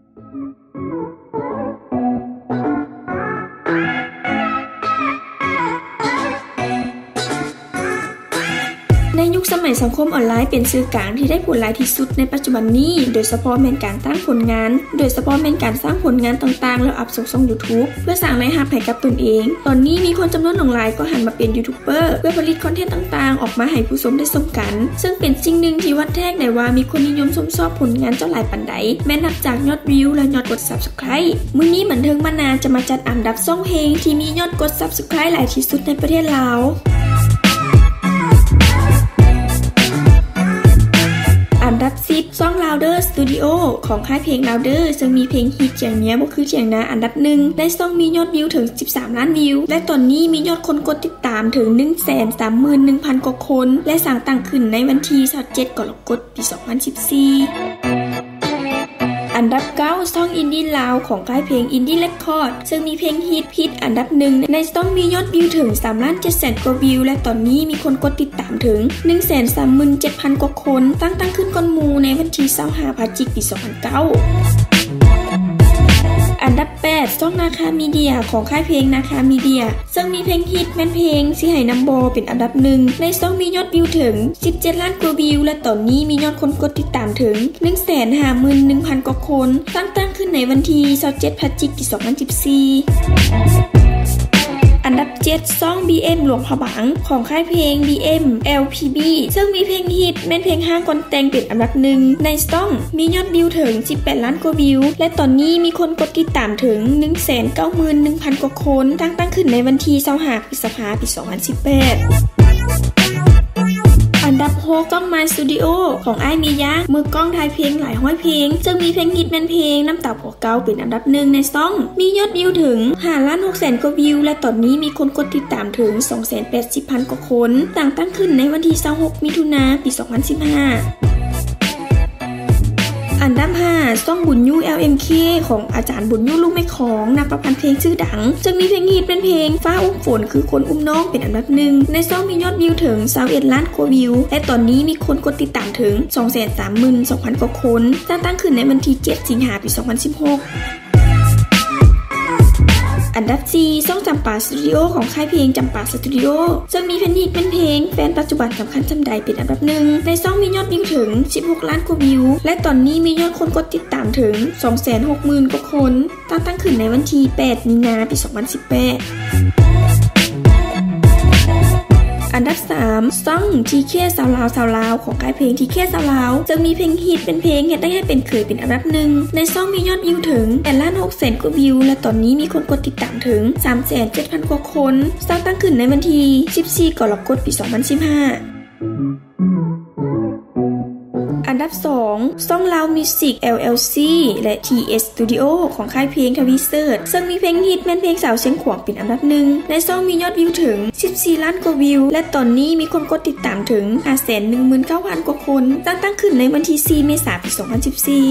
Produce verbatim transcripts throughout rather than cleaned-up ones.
ในยุคสมัยสังคมออนไลน์เป็นสื่อกลางที่ได้ผลหลายที่สุดในปัจจุบันนี้โดยเฉพาะเป็นการสร้างผลงานโดยเฉพาะเป็นการสร้างผลงานต่างๆแล้วอัพส่งช่อง YouTube เพื่อสร้างรายรับให้กับตนเองตอนนี้มีคนจำนวนหลายก็หันมาเป็นยูทูบเบอร์เพื่อผลิตคอนเทนต์ต่างๆออกมาให้ผู้ชมได้ชมกันซึ่งเป็นสิ่งหนึ่งที่วัดแทกได้ว่ามีคนนิยมชมชอบผลงานเจ้าหลายปานใดแม้นับจากยอดวิวและยอดกด Subscribe มื้อนี้บันเทิงมานาจะมาจัดอันดับช่องเพลงที่มียอดกด Subscribe หลายที่สุดในประเทศลาวอันดับสิบช่อง Louder Studio ของค่ายเพลง Louder ซึ่งมีเพลงฮิตอย่างเนี้ยบ่คือเจียงนะอันดับหนึ่งได้ช่องมียอดวิวถึงสิบสามล้านวิวและตอนนี้มียอดคนกดติดตามถึง หนึ่งแสนสามหมื่นหนึ่งพัน กว่าคนและสร้างตั้งขึ้นในวันที่ยี่สิบเจ็ดกรกฎาคมปีสองพันสิบสี่อันดับเก้าช่องอินดี้ลาวของค่ายเพลงอินดี้เรคคอร์ดซึ่งมีเพลงฮิตฮิตอันดับหนึ่งในช่องมียอดวิวถึง สามล้านเจ็ดแสน กว่าวิวและตอนนี้มีคนกดติดตามถึง หนึ่งแสนสามหมื่นเจ็ดพัน กว่าคนตั้งตั้งขึ้นก่อนหมู่ในวันที่ยี่สิบห้าพฤศจิกายนปีสองพันเก้าอันดับแปดช่องนาคามีเดียของค่ายเพลงนาคามีเดียซึ่งมีเพลงฮิตแม่นเพลงสิให้นำโบเป็นอันดับหนึ่งในช่องมียอดวิวถึงสิบเจ็ดล้านกว่าวิวและตอนนี้มียอดคนกดติดตามถึง หนึ่งแสนห้าหมื่นหนึ่งพัน กว่าคนตั้งตั้งขึ้นในวันที่ยี่สิบเจ็ดพฤศจิกายนปีสองพันสิบสี่อันดับเจ็ดช่อง บี เอ็ม หลวงพระบางของค่ายเพลง บี เอ็ม แอล พี บี ซึ่งมีเพลงฮิตแม่นเพลงห้างกอนแตงเป็นอันดับหนึ่งในช่องมียอดวิวถึงสิบแปดล้านกว่าวิวและตอนนี้มีคนกดติดตามถึง หนึ่งแสนเก้าหมื่นหนึ่งพัน กว่าคนตั้งตั้งขึ้นในวันที่ยี่สิบห้าพฤษภาคมปีสองพันสิบแปดอันดับหกช่อง My Studio ของอ้ายมียะมือกล้องถ่ายเพลงหลายร้อยเพลงซึ่งมีเพลงฮิตแม่นเพลงน้ำตาผัวเก่าเป็นอันดับหนึ่งในช่องมียอดวิวถึง ห้าล้านหกแสน กว่าวิวและตอนนี้มีคนกดติดตามถึง สองแสนแปดสิบพัน กว่าคนตั้งตั้งขึ้นในวันที่ยี่สิบหกมิถุนายนปีสองพันสิบห้าอันดับห้าช่องบุญยู แอล เอ็ม เค ของอาจารย์บุญยูลูกแม่ของนักประพันธ์เพลงชื่อดังจึงมีเพลงฮิตเป็นเพลงฟ้าอุ้มฝนคือคนอุ้มน้องเป็นอันดับหนึ่งในช่องมียอดวิวถึงยี่สิบเอ็ดล้านกว่าวิวและตอนนี้มีคนกดติดตามถึง สองแสนสามหมื่นสองพัน กว่าคนตั้งตั้งขึ้นในวันที่เจ็ดสิงหาคมปีสองพันสิบหกอันดับสี่ช่องจำปาสตูดิโอของค่ายเพลงจำปาสตูดิโอซึ่งมีเพลงฮิตเป็นเพลงแฟนปัจจุบันสำคัญจำใดเป็นอันดับหนึ่งในช่องมียอดวิวถึงสิบหกล้านกว่าวิวและตอนนี้มียอดคนกดติดตามถึง สองแสนหกหมื่น กว่าคนตั้งตั้งขึ้นในวันที่แปดมีนาคมปีสองพันสิบแปดอันดับสามช่อง ที เค สาวลาวสาวลาวของค่ายเพลง ที เค สาวลาวจึงมีเพลงฮิตเป็นเพลงเฮ็ดได้ให้เป็นเคยเป็นอันดับหนึ่งในช่องมียอดวิวถึง แปดล้านหกแสน กว่าวิวและตอนนี้มีคนกดติดตามถึง สามแสนเจ็ดพัน กว่าคนสร้างตั้งขึ้นในวันที่สิบสี่กรกฎาคมปีสองพันสิบห้าอันดับสองช่อง Loud Music แอล แอล ซี และ ที เอส Studio ของค่ายเพลงทวีเซิร์ชซึ่งมีเพลงฮิตแม่นเพลงสาวเชียงขวางเป็นอันดับหนึ่งในช่องมียอดวิวถึงสิบสี่ล้านกว่าวิวและตอนนี้มีคนกดติดตามถึง ห้าแสนหนึ่งหมื่นเก้าพัน กว่าคนตั้งตั้งขึ้นในวันที่สี่เมษายนปีสองพันสิบสี่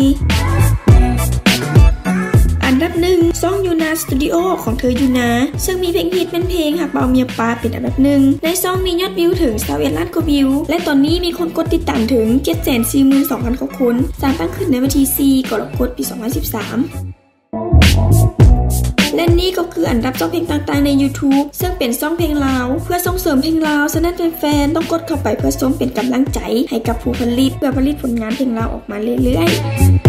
อันดับหนึ่งช่องยูนาสตูดิโอของเธอยูนาซึ่งมีเพลงฮิตเป็นเพลงหักเบาเมียปลาเป็นอันดับหนึ่งในช่องมียอดวิวถึงยี่สิบเอ็ดล้านกว่าวิวและตอนนี้มีคนกดติดตามถึง เจ็ดแสนสี่หมื่นสองพัน กว่าคนสร้างตั้งขึ้นในวันที่สี่กรกฎาคมปีสองพันสิบสามและนี่ก็คืออันดับช่องเพลงต่างๆใน YouTube ซึ่งเป็นช่องเพลงลาวเพื่อส่งเสริมเพลงลาวฉะนั้นแฟนๆต้องกดเข้าไปเพื่อส่งเป็นกำลังใจให้กับผู้ผลิตเพื่อผลิตผลงานเพลงลาวออกมาเรื่อยๆ